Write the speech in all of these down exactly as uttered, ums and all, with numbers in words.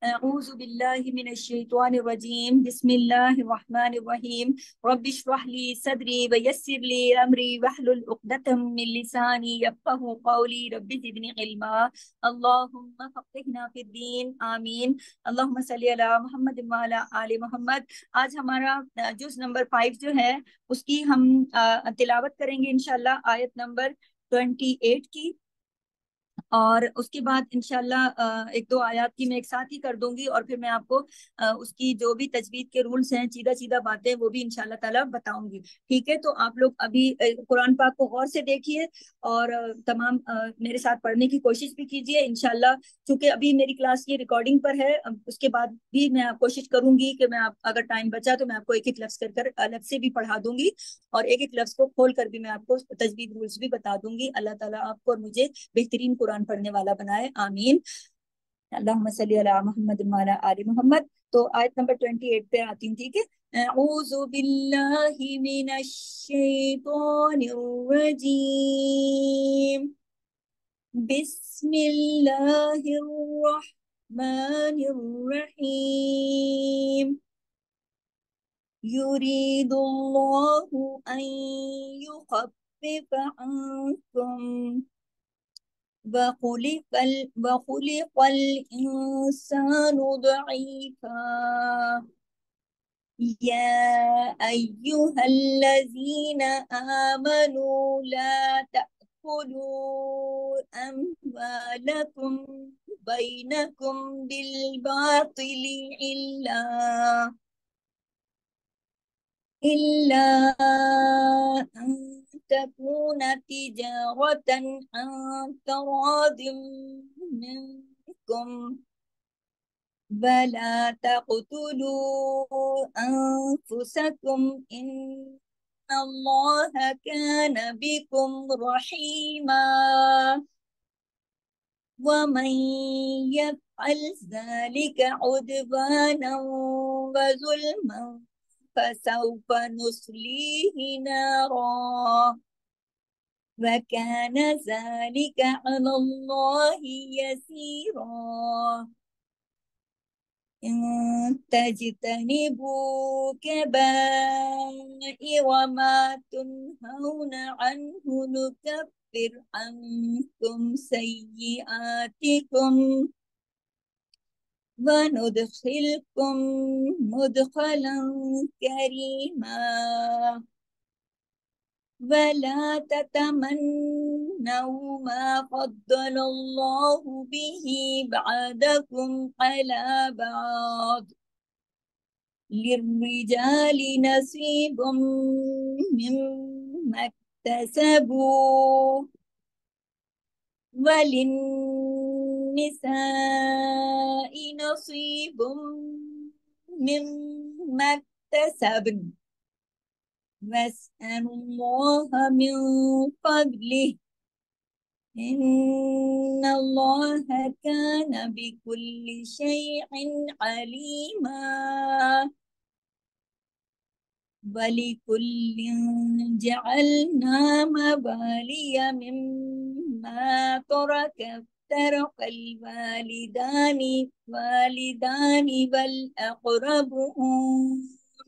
أعوذ بالله من الشيطان الرجيم بسم الله الرحمن الرحيم رب اشرح لي صدري ويسر لي أمري واحلل عقدة من لساني يفقهوا قولي رب زدني علما اللهم فقهنا في الدين آمین اللهم صلی علی محمد وعلی آل محمد۔ آج ہمارا جز نمبر فائیو جو ہے اس کی ہم آ، تلاوت کریں گے انشاءاللہ آیت نمبر ٹوینٹی ایٹ کی، اور اس کے بعد انشاءاللہ ایک دو آیات کی میں ایک ساتھ ہی کر دوں گی، اور پھر میں آپ کو اس کی جو بھی تجوید کے رولز ہیں، سیدھا سیدھا باتیں، وہ بھی انشاءاللہ تعالیٰ بتاؤں گی۔ ٹھیک ہے، تو آپ لوگ ابھی قرآن پاک کو غور سے دیکھیے اور تمام میرے ساتھ پڑھنے کی کوشش بھی کیجیے انشاءاللہ۔ چونکہ ابھی میری کلاس کی ریکارڈنگ پر ہے، اس کے بعد بھی میں کوشش کروں گی کہ میں آپ اگر ٹائم بچا تو میں آپ کو ایک ایک لفظ کر کر الگ سے بھی پڑھا دوں گی، اور ایک ایک لفظ کو کھول کر بھی میں آپ کو تجوید رولز بھی بتا دوں گی۔ اللہ تعالیٰ آپ کو اور مجھے بہترین قرآن پڑھنے والا بنائے، آمین۔ اللہم صلی علی محمد وعلی آل محمد۔ تو آیت نمبر اٹھائیس پہ آتی ہوں، ٹھیک ہے۔ اعوذ باللہ من الشیطان الرجیم، بسم اللہ الرحمن الرحیم، یرید اللہ ان یخفف عنکم وخلق ال- وخلق الإنسان ضعيفا يا أيها الذين آمنوا لا تأكلوا أموالكم بينكم بالباطل إلا إلا أن تكون تجارة عن تراض منكم ولا تقتلوا أنفسكم إن الله كان بكم رحيما ومن يفعل ذلك عدوانا وظلما فسوف نصليه نارا وكان ذلك على الله يسيرا إن تجتنبوا كبائر ما تنهون عنه نكفر عنكم سيئاتكم وندخلكم مدخلا كريما ولا تتمنوا ما فضل الله به بعضكم على بعض للرجال نصيب مما اكتسبوا وللنساء نصيب مما اكتسبن واسألوا الله من فضله إن الله كان بكل شيء عليما ولكل جعلنا موالي مما ترك ترك الوالدان والدان والأقربون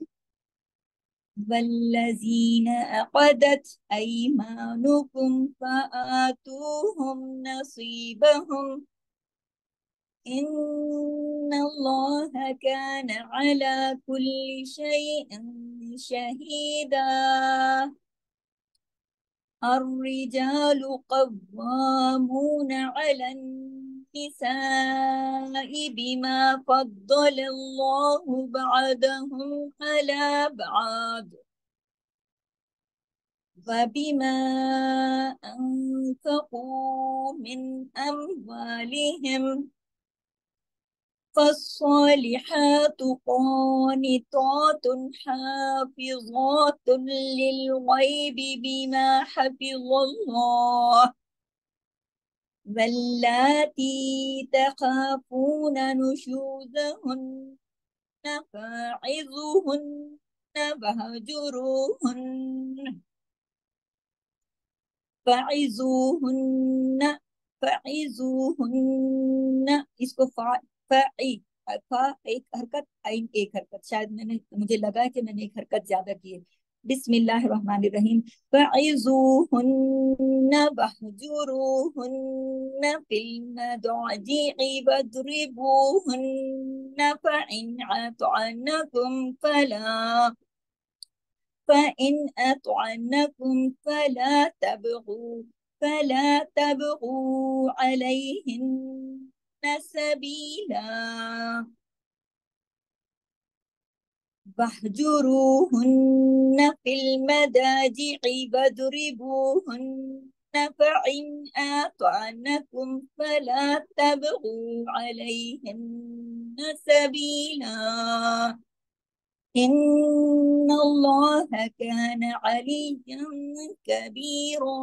والذين عقدت أيمانكم فآتوهم نصيبهم إن الله كان على كل شيء شهيدا الرجال قوامون على النساء بما فضل الله بعضهم على بعض وبما أنفقوا من أموالهم فالصالحات قانتات حافظات للغيب بما حفظ الله واللاتي تخافون نشوزهن فاعظوهن واهجروهن فعظوهن فعظوهن اس کو فع فعی फा एक हरकत, आइन एक हरकत, शायद मैंने, मुझे लगा है कि मैंने एक हरकत ज्यादा की है। बिस्मिल्लाहिर्रहमानिर्रहीम। फइज़ूहुन्ना वहजुरूहुन्ना फिल मदाजि'i वद्रिबूहुन्ना फइन अतअनकुम फला فإن أطعنكم فلا تبغوا فلا تبغوا عليهن سبيلا واهجروهن في المضاجع واضربوهن فإن أطعنكم فلا تبغوا عليهن سبيلا إن الله كان عليا كبيرا.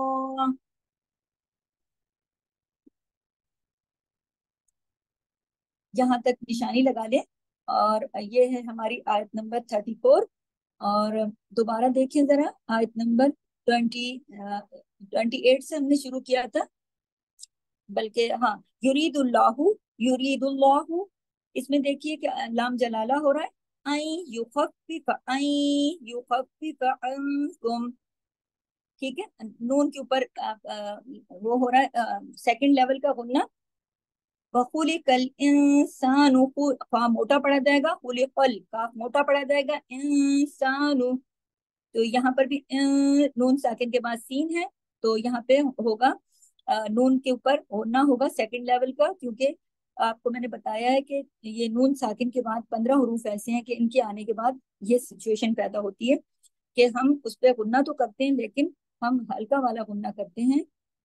यहाँ तक निशानी लगा ले। और ये है हमारी आयत नंबर थर्टी फोर। और दोबारा देखें जरा, आयत नंबर ट्वेंटी ट्वेंटी एट से हमने शुरू किया था, बल्कि हाँ, युरीदुल्लाहु युरीदुल्लाहु, इसमें देखिए कि लाम जलाला हो रहा है। आई युखफ्फिफ आई युखफ्फिफ अन्कुम, ठीक है, नून के ऊपर आ, आ, वो हो रहा है सेकंड लेवल का गुन्ना। वखुलिकल इंसानु, फा मोटा पढ़ा जाएगा, खुलिकल काफ मोटा पढ़ा जाएगा, इंसानु। तो यहाँ पर भी अं, नून साकिन के बाद सीन है, तो यहाँ पे होगा अ, नून के ऊपर होना होगा सेकंड लेवल का, क्योंकि आपको मैंने बताया है कि ये नून साकिन के बाद पंद्रह हरूफ ऐसे हैं कि इनके आने के बाद ये सिचुएशन पैदा होती है कि हम उस पर गुन्ना तो करते हैं, लेकिन हम हल्का वाला गुन्ना करते हैं,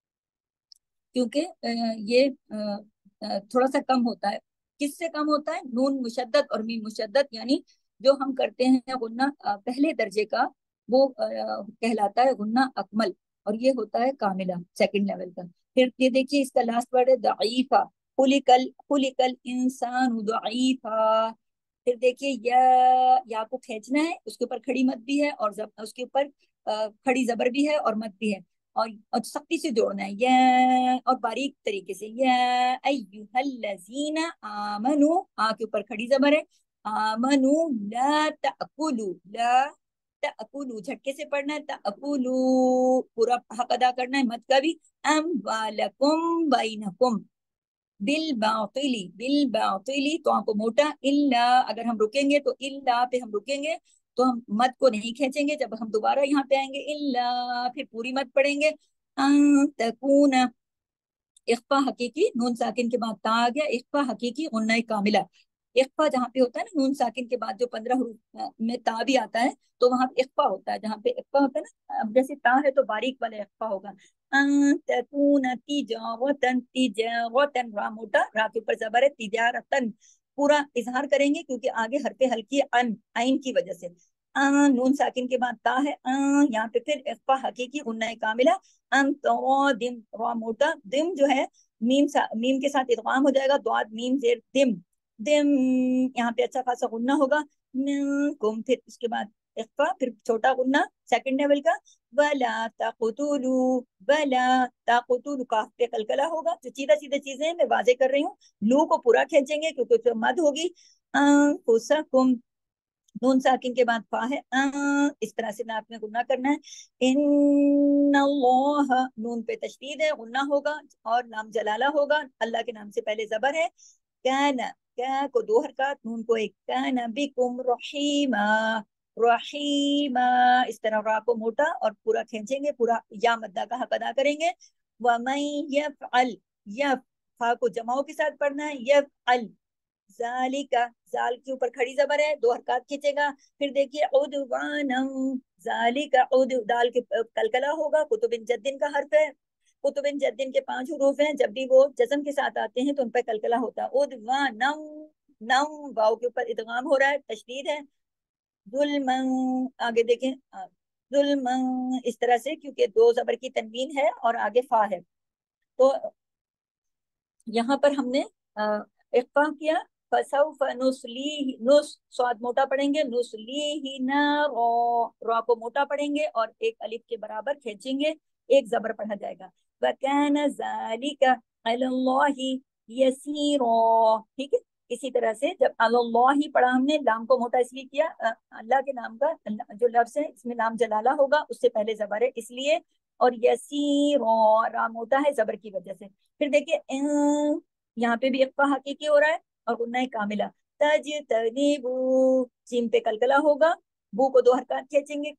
क्योंकि अ, ये अ, अ, थोड़ा सा कम होता है। किससे कम होता है? नून मुशद्दद और मीम मुशद्दद, यानी जो हम करते हैं गुन्ना अ, पहले दर्जे का, वो अ, कहलाता है गुन्ना अकमल, और ये होता है कामिला सेकंड लेवल का। फिर ये देखिए इसका लास्ट वर्ड है दईफा, खुलिकल खुलिकल इंसान दईफा। फिर देखिए या या को खींचना है, उसके ऊपर खड़ी मत भी है और जब उसके ऊपर अ, खड़ी जबर भी है और मत भी है, और और सख्ती से जोड़ना है या, और बारीक तरीके से या अय्युहल्लज़ीना आमनु, आ के ऊपर खड़ी जबर है, आमनु ला तअकुलु, ला तअकुलु झटके से पढ़ना है, तअकुलु पूरा हक अदा करना है मत का भी, अमवालकुम बैनकुम बिल बातिली, बिल बातिली तो आपको मोटा, इल्ला अगर हम रुकेंगे तो इल्ला पे हम रुकेंगे, तो हम मत को नहीं खींचेंगे। जब हम दोबारा यहाँ पे आएंगे इल्ला, फिर पूरी मत पढ़ेंगे। अं तकूना, इख्फा हकीकी, नून साकिन के बाद ता आ गया, इख्फा हकीकी गुन्ना कामिला। इख्फा जहाँ पे होता है ना नून साकिन के बाद जो पंद्रह हरूफ में ता भी आता है, तो वहां पे इख्फा होता है। जहाँ पे इख्फा होता है ना, अब जैसे ता है तो बारीक वाला इख्फा होगा। अं तकूना तिजारतन, तिजारतन रा मोटा, रा के ऊपर जबर है, तिजारतन पूरा इजहार करेंगे, क्योंकि आगे हरफे हल्की अन आइन की वजह से। अ, नून साकिन के बाद ता है, अ, यहाँ पे फिर इख्फा हकीकी गुन्ना कामिला। अम तो दिम, रा मोटा, दिम जो है मीम सा, मीम के साथ इदगाम हो जाएगा, द्वाद मीम जेर दिम, दिम यहाँ पे अच्छा खासा गुन्ना होगा। न, कुम, फिर इसके बाद इख्फा, फिर छोटा गुन्ना सेकंड लेवल का। वला तक़तुलू, वला तक़तुलू, काफ पे कलकला होगा। जो सीधा सीधा चीजें हैं मैं वाजे कर रही हूँ, लू को पूरा खींचेंगे क्योंकि उसमें मद होगी। अनफुसकुम, नून साकिन के बाद फा है, आ, इस तरह से नाक में गुन्ना करना है। इन्नल्लाह, नून पे तशदीद है, गुन्ना होगा, और नाम जलाला होगा, अल्लाह के नाम से पहले जबर है। काना, क्या को दो हरकत, नून को एक, काना बिकुम रहीमा, रहीमा, इस तरह रा को मोटा और पूरा खींचेंगे, पूरा या मद्दा का हक अदा करेंगे। वमन यफअल, यफ, फा को जमाओं के साथ पढ़ना है, यफअल जालिका, जाल के ऊपर खड़ी जबर है, दो हरकत खींचेगा। फिर देखिए उदवानम, जालिका उद, दाल के कलकला होगा, कुतुबिन जद्दिन का हर्फ है, कुतुबिन जद्दिन के पांच हरूफ हैं, जब भी वो जज्म के साथ आते हैं तो उन पर कलकला होता है। उदवानम, नम वाव के ऊपर इदगाम हो रहा है, तशदीद है। जुल्मन, आगे देखें, जुल्मन इस तरह से, क्योंकि दो जबर की तनवीन है और आगे फा है, तो यहाँ पर हमने इख्फा किया। फसौफ नुस्लीही, नुस स्वाद मोटा पढ़ेंगे, नुस्लीही नारो, रा को मोटा पढ़ेंगे और एक अलिफ के बराबर खींचेंगे, एक जबर पढ़ा जाएगा। वकान ज़ालिका अलल्लाहि यसीरा, ठीक है। इसी तरह से जब अल्लाह ही पढ़ा हमने, लाम को मोटा इसलिए किया, अ, अल्लाह के नाम का अल्लाह जो लफ्ज है इसमें लाम जलाला होगा, उससे पहले जबर है इसलिए। और यसीर रा मोटा है जबर की वजह से। फिर देखिए अं, यहाँ पे भी इख्फा हकीकी हो रहा है और गुन्ना कामिला। तज तनीबू, जीम पे कलकला होगा, बू को दो हरकत खींचेंगे,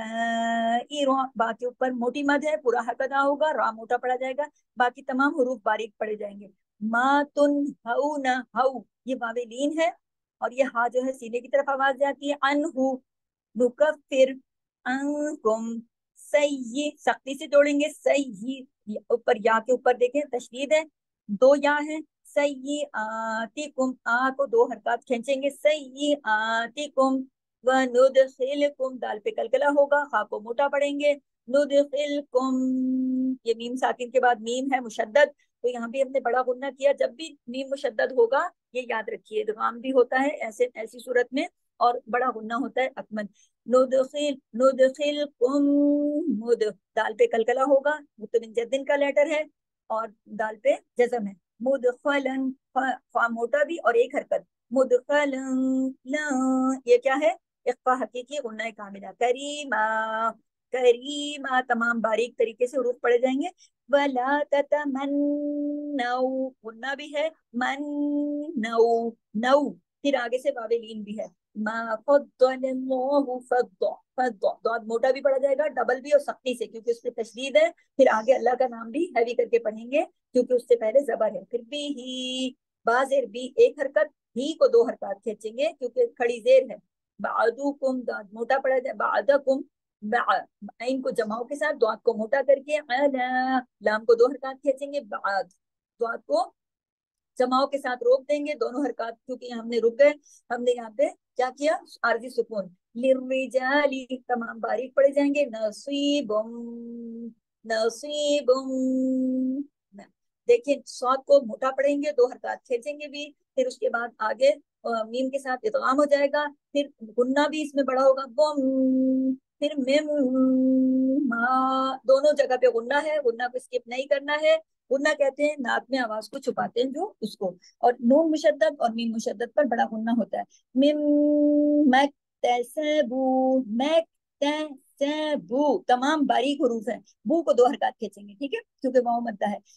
बा के ऊपर मोटी मद है, पूरा हक अदा होगा, रा मोटा पड़ा जाएगा, बाकी तमाम हरूफ बारीक पड़े जाएंगे। मा तुन हऊ न हऊ, ये वावे लीन है, और ये हा जो है सीने की तरफ आवाज जाती है। अनहु नुकफिर अंकुम सही, सख्ती से जोड़ेंगे सही, ऊपर या के ऊपर देखें तशदीद है, दो या है। सही आती कुम, आ को दो हरकत खींचेंगे, सही आती कुम। व नुदखिलकुम, दाल पे कलकला होगा, खा को मोटा पढ़ेंगे। नुदखिलकुम, ये मीम साकिन के बाद मीम है मुशद्दद, तो यहाँ भी हमने बड़ा गुन्ना किया। जब भी मीम मुशद्दद होगा ये याद रखिए, इदगाम भी होता है ऐसे ऐसी सूरत में, और बड़ा गुन्ना होता है अकमन। नुदखिल नुदखिलकुम मुद, दाल पे कलकला होगा, मुतमिन जद्दिन का लेटर है, और दाल पे जज़म है। मुदखलन, फा मोटा भी और एक हरकत। मुदखलन ला, ये क्या है, इख्फा हकीकी गुन्ना कामिला। करीमा, करीमा तमाम बारीक तरीके से हुरूफ पढ़े जाएंगे। वला ततमन्नौ, गुन्ना भी है, मन नौ नौ, फिर आगे से वावेलीन भी है। मा फद्दलल्लाहु फद्द, फद्द दौद मोटा भी पढ़ा जाएगा, डबल भी और सख्ती से, क्योंकि उस पर तशदीद है। फिर आगे अल्लाह का नाम भी हैवी करके पढ़ेंगे, क्योंकि उससे पहले जबर है। फिर भी ही, बाजेर भी एक हरकत, ही को दो हरकत खींचेंगे क्योंकि खड़ी जेर है। बादुकुम, दाद मोटा पड़ा जाए, बादकुम, इन को जमाओं के साथ, दाद को मोटा करके, अला, लाम को दो हरकत खींचेंगे, बाद दाद को जमाओं के साथ रोक देंगे दोनों हरकत, क्योंकि हमने रुक गए। हमने यहाँ पे क्या किया, आरजी सुकून। लिर्रिजाली, तमाम बारीक पड़े जाएंगे। नसीबुम, नसीबुम, देखिए सौद को मोटा पढ़ेंगे, दो हरकत खींचेंगे भी, फिर उसके बाद आगे अ, मीम के साथ इदगाम हो जाएगा, फिर गुन्ना भी इसमें बड़ा होगा, बुम, फिर मिम मा, दोनों जगह पे गुन्ना है, गुन्ना को स्किप नहीं करना है। गुन्ना कहते हैं नाक में आवाज को छुपाते हैं जो उसको, और नून मुशद्दद और मीम मुशद्दद पर बड़ा गुन्ना होता है। मिम मक्तसबू, मक्तसबू तमाम बारीक हुरूफ है, बू को दो हरकत खींचेंगे, ठीक है, क्योंकि वाव मद्दा है।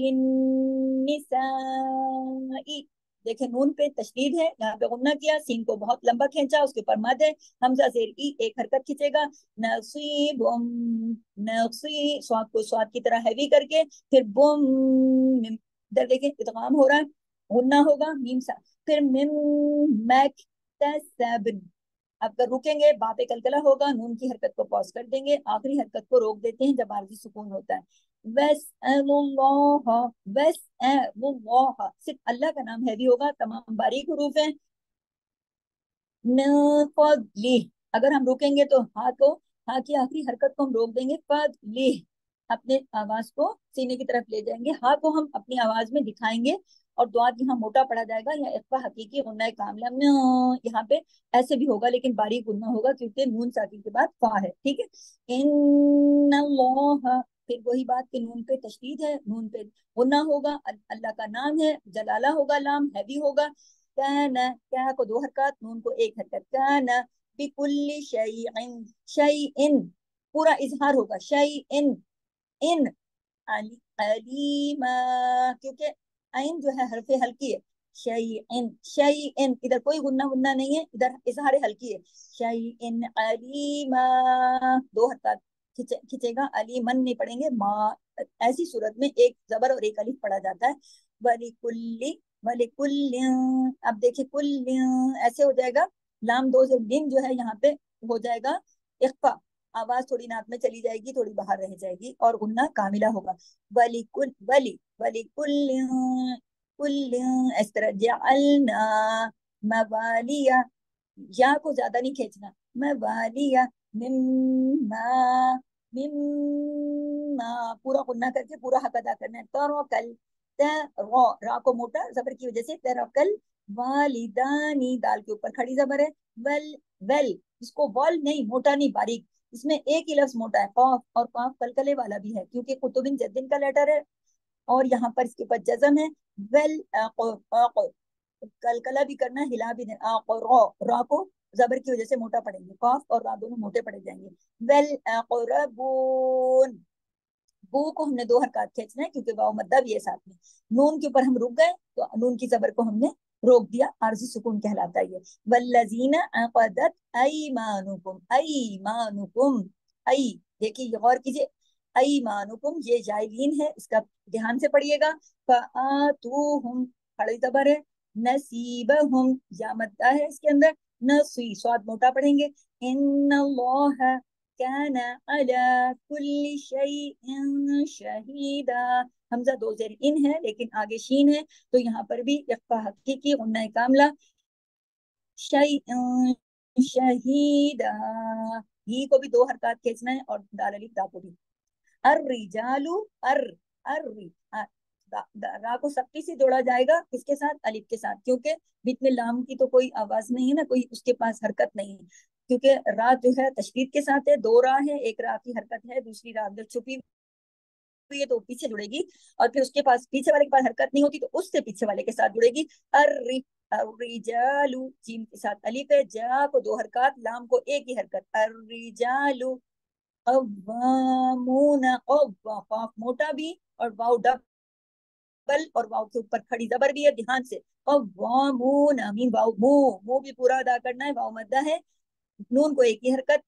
वलिन्निसाई, देखे नून पे तशदीद है, यहाँ पे गुन्ना किया, सीन को बहुत लंबा खींचा, उसके ऊपर मद है, हमजा जेर ई एक हरकत खींचेगा। नसीबुम, नसी, स्वाद को स्वाद की तरह हैवी करके, फिर बुम, इधर देखें इदगाम हो रहा है, गुन्ना होगा मीम सा, फिर मिम मैक तसबन। अब अगर रुकेंगे बा पे कलकला होगा, नून की हरकत को पॉज कर देंगे, आखिरी हरकत को रोक देते हैं जब आरजी सुकून होता है। वस्अलुल्लाह, वस्अलुल्लाह, सिर्फ अल्लाह का नाम हैवी होगा, तमाम बारीक हुरूफ हैं। न फदली, अगर हम रुकेंगे तो हा को, हा की आखिरी हरकत को हम रोक देंगे, फदली, अपने आवाज को सीने की तरफ ले जाएंगे, हा को हम अपनी आवाज में दिखाएंगे, और द्वाद यहाँ मोटा पड़ा जाएगा, या इख्फा हकीकी गुन्ना कामिला में यहाँ पे ऐसे भी होगा, लेकिन बारीक गुन्ना होगा क्योंकि नून साकिन के बाद फा है, ठीक है। इन्नल्लाह, फिर वही बात कि नून पे तशदीद है, नून पे गुन्ना होगा, अल- अल्लाह का नाम है, जलाला होगा, लाम हैवी होगा। काना, क्या को दो हरकत, नून को एक हरकत। काना बिकुल्ली शैइन, शैइन पूरा इजहार होगा, शैइन, इन अली, अलीमा, क्योंकि आइन जो है हरफे हल्की है। शैइन, शैइन, इधर कोई गुन्ना गुन्ना नहीं है, इधर इजहार हल्की है। शैइन अलीमा, दो हरकत खिंचे, खिंचेगा, अली मन नहीं पढ़ेंगे, माँ, ऐसी सूरत में एक जबर और एक अलिफ पढ़ा जाता है। वली कुल्ली, वली कुल्ली, अब देखिए कुल्ली ऐसे हो जाएगा, लाम दो से दिन जो है यहाँ पे हो जाएगा इख्फा, आवाज थोड़ी नाक में चली जाएगी, थोड़ी बाहर रह जाएगी, और गुन्ना कामिला होगा। वली कुल, वली, वली कुल, कुल, इस तरह जअलना मवालिया, या को ज्यादा नहीं खींचना, मवालिया, मिम्मा, मिम्मा पूरा गुन्ना करके पूरा हक अदा करना है। तरकल, तरो, रा को मोटा जबर की वजह से, तरकल वालिदानी, दाल के ऊपर खड़ी जबर है। वल, वेल, इसको वल नहीं, मोटा नहीं, बारीक, इसमें एक ही लफ्ज मोटा है, कौफ, और कौफ कलकले वाला भी है क्योंकि कुतुबिन जद्दिन का लेटर है, और यहाँ पर इसके ऊपर जजम है। वेल, कलकला भी करना, हिला भी देना। आ और रा, रा को जबर की वजह से मोटा पड़ेंगे, कॉफ और रा दोनों मोटे पड़े जाएंगे। वेल अक़रबून, बू को हमने दो हरकत खींचना है क्योंकि वाव मद्दा भी है साथ में। नून के ऊपर हम रुक गए तो नून की जबर को हमने रोक दिया, आरजी सुकून कहलाता है ये। वल्लजीना अक़दत अयमानुकुम, अयमानुकुम, अय, देखिए गौर कीजिए, अयमानुकुम ये जाइलीन है, इसका ध्यान से पढ़िएगा। फ़आतूहुम, खड़ी जबर है। नसीबहुम, या मद्दा है इसके अंदर। नसी, स्वाद मोटा पढ़ेंगे। इन्नल्लाह काना अला कुल्ली शैइन शहीदा, हमजा दो जेर इन है लेकिन आगे शीन है, तो यहाँ पर भी इख्फा हकीकी गुन्ना कामला। शैइन शहीदा, ही को भी दो हरकत खींचना है और दाल अलिफ दा को भी। अर्रिजालु, अर, अर्रि, अ, दा, दा, रा को सख्ती से जोड़ा जाएगा किसके साथ? अलिफ के साथ, क्योंकि बीच में लाम की तो कोई आवाज नहीं है ना, कोई उसके पास हरकत नहीं है, क्योंकि रा जो है तशदीद के साथ है। दो रा है, एक रा की हरकत है, दूसरी रा अंदर छुपी हुई है तो पीछे जुड़ेगी, और फिर उसके पास पीछे वाले के पास हरकत नहीं होती तो उससे पीछे वाले के साथ जुड़ेगी। अर्रि, अर्रिजालु, जीम के साथ अलिफ है, जा को दो हरकत, लाम को एक ही हरकत। अर्रिजालु कव्वामूना, कव्वा, काफ मोटा भी और वाव डबल, और वाव के ऊपर खड़ी जबर भी है, ध्यान से। कव्वामूना, मीम वाव मू, मू भी पूरा अदा करना है, वाव मद्दा है। नून को एक ही हरकत।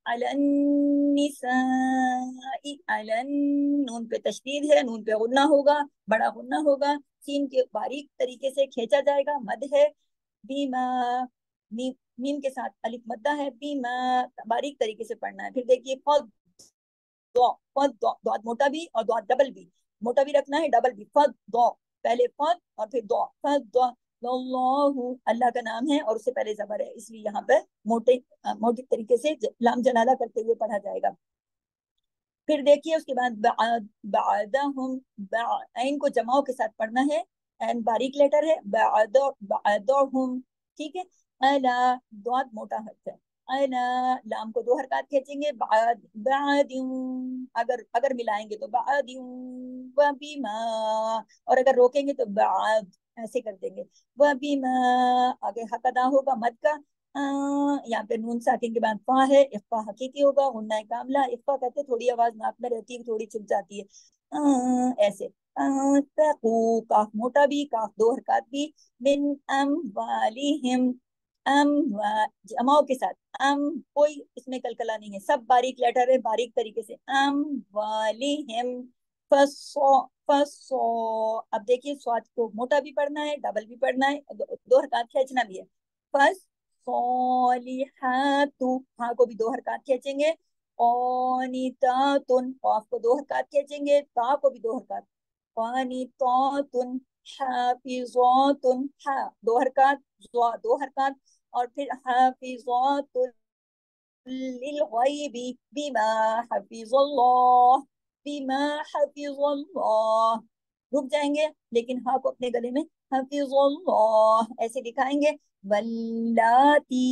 अलन्निसाई, अलन, नून पे तशदीद है, नून पे गुन्ना होगा, बड़ा गुन्ना होगा। सीन के बारीक तरीके से खींचा जाएगा, मद है। बीमा, मीम, मीम के साथ अलिफ मद्दा है। बीमा, बारीक तरीके से पढ़ना है। फिर देखिए फद, दो, फद, दो, दो मोटा भी और दो डबल भी, मोटा भी रखना है, डबल भी। फद दो, पहले फद और फिर दो, फद दो। अल्लाहु, अल्लाह का नाम है और उससे पहले जबर है, इसलिए यहाँ पर मोटे मोटे तरीके से लाम जलाला करते हुए पढ़ा जाएगा। फिर देखिए उसके बाद बाद, बादहुम, ऐन को जमाओं के साथ पढ़ना है, एन बारीक लेटर है। बाद, बादहुम, ठीक है। अला, दाद मोटा हर्फ है। अला, लाम को दो हरकत खींचेंगे। बाद, बादिम, अगर अगर मिलाएंगे तो बादिम, वबीमा, और अगर रोकेंगे तो बाद, ऐसे कर देंगे। वबीमा, आगे हक अदा होगा मद का। आ, यहाँ पे नून साकिन के बाद फा है, इफ्फा हकीकी होगा, गुन्ना कामला। इफ्फा कहते हैं थोड़ी आवाज नाक में रहती है, थोड़ी छुप जाती है, आ, ऐसे। आ, तकू, काफ मोटा भी, काफ दो हरकत भी। मिन अम वालिहिम, अम वा, जमाओं के साथ। अम, कोई इसमें कलकला नहीं है, सब बारीक लेटर है, बारीक तरीके से। अम वालिहिम, फसो, फसो। अब देखिए स्वाद को मोटा भी पढ़ना है, डबल भी पढ़ना है, दो, दो हरकत खींचना भी है। फस सोलिहातु, हाँ को भी दो हरकत खींचेंगे। कॉनितातुन, कॉफ को दो हरकत खींचेंगे, ता को भी दो हरकत। कॉनितातुन, हाफिज़ातुन, हा दो हरकत, ज़ा दो हरकत, और फिर हाफिज़ातुन लिलगैबी बिमा हफिज़ल्लाह, बिमा हफिज़ल्लाह, रुक जाएंगे लेकिन हाँ को अपने गले में हफिज़ल्लाह ऐसे दिखाएंगे। वल्लाती,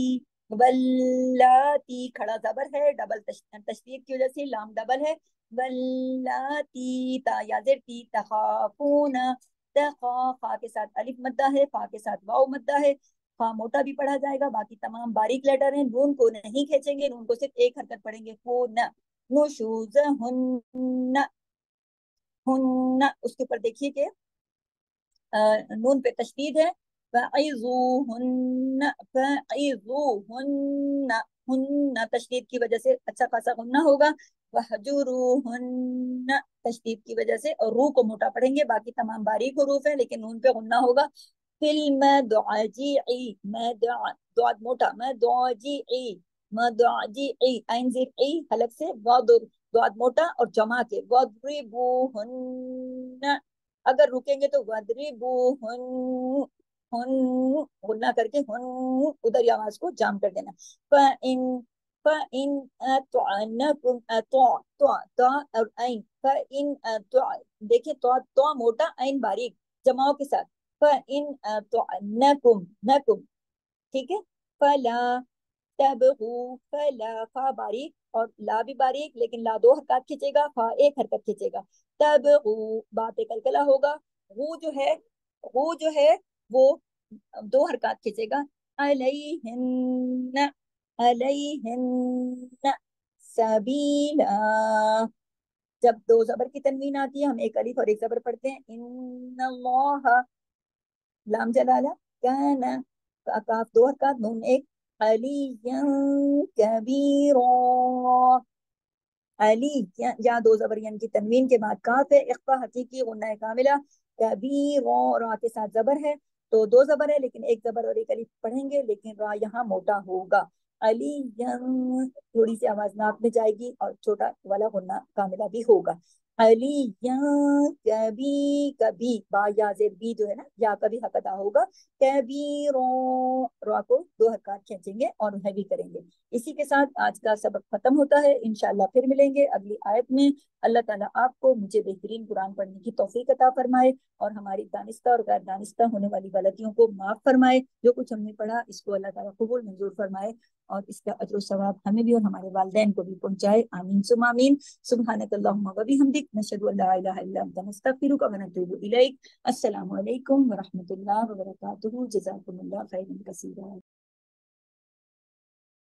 वल्लाती, खड़ा जबर है, डबल तशदीद की वजह से लाम डबल है। वल्लाती, ता याजिर ती, तखाफूना, तखा, फा के साथ अलिफ मद्दा है, फा के साथ वाव मद्दा है। फा मोटा भी पढ़ा जाएगा, बाकी तमाम बारीक लेटर हैं। नून को नहीं खींचेंगे, नून को सिर्फ एक हरकत पढ़ेंगे, हो न, नुशूज हुन्ना, हुन्ना, उसके ऊपर देखिए कि अ, नून पे तशदीद है। फ़अइज़ूहुन्ना, फ़अइज़ूहुन्ना, हुन्ना तशदीद की वजह से अच्छा खासा गुन्ना होगा। वहजुरूहुन्ना, तशदीद की वजह से, और रू को मोटा पढ़ेंगे, बाकी तमाम बारीक हुरूफ है लेकिन नून पे गुन्ना होगा। फिल मदअजिई, मदअ, दाद मोटा, मदअजिई, मदअजिई, ऐन ज़ेर ई, हलक से वदुर, दाद मोटा और जमा के, वद्रिबूहुन्ना, अगर रुकेंगे तो वद्रिबू हुन, हुन, गुन्ना करके हुन, उधर आवाज को जाम कर देना। फ़इन, फ़इन अतअनकुम, अतअ, तो, तो और ऐन, फ़इन अतअ, देखिए तो, तो मोटा, ऐन बारीक, जमाओं के साथ। फ़इन अतअनकुम, नकुम, ठीक है। फला तबगू, फला, फा बारीक और ला भी बारीक, लेकिन ला दो हरकत खींचेगा, फा एक हरकत खींचेगा। तबगू, बा पे कलकला होगा। वो जो है, वो जो है वो دو حرکات کھینچے گا، علیہن، علیہن سبیلا. جب دو زبر کی تنوین آتی ہے ہم ایک الف اور ایک زبر پڑھتے ہیں، ان اللہ، لام جلالہ، کان، کاف دو حرکات، نون ایک، علی کبیرا، علی، جہاں دو زبر یعنی کی تنوین کے بعد کاف ہے، اخفا حقیقی، غنہ کاملہ، کبیرا را کے ساتھ زبر ہے، تو دو زبر ہے لیکن ایک زبر اور ایک الف پڑھیں گے، لیکن را یہاں موٹا ہوگا. علی، تھوڑی سی آواز ناک میں جائے گی اور چھوٹا والا غنہ کاملہ بھی ہوگا. علی کبھی، کبھی با یا زیر بی جو ہے نا، یا کبھی حق ادا ہوگا. کبھی رو، را کو دو حرکات کھینچیں گے اور انہیں بھی کریں گے. اسی کے ساتھ آج کا سبق ختم ہوتا ہے، انشاءاللہ پھر ملیں گے اگلی آیت میں. اللہ تعالیٰ آپ کو مجھے بہترین قرآن پڑھنے کی توفیق عطا فرمائے اور ہماری دانستہ اور غیر دانستہ ہونے والی غلطیوں کو معاف فرمائے. جو کچھ ہم نے پڑھا اس کو اللہ تعالیٰ قبول منظور فرمائے اور اس کا اجر و ثواب ہمیں بھی اور ہمارے والدین کو بھی پہنچائے. آمین ثم آمین. سبحانک اللہم و بحمدک، نشہد ان لا الہ الا انت، نستغفرک و نتوب الیک. السلام علیکم ورحمۃ اللہ وبرکاتہ. جزاکم اللہ خیرا کثیرا.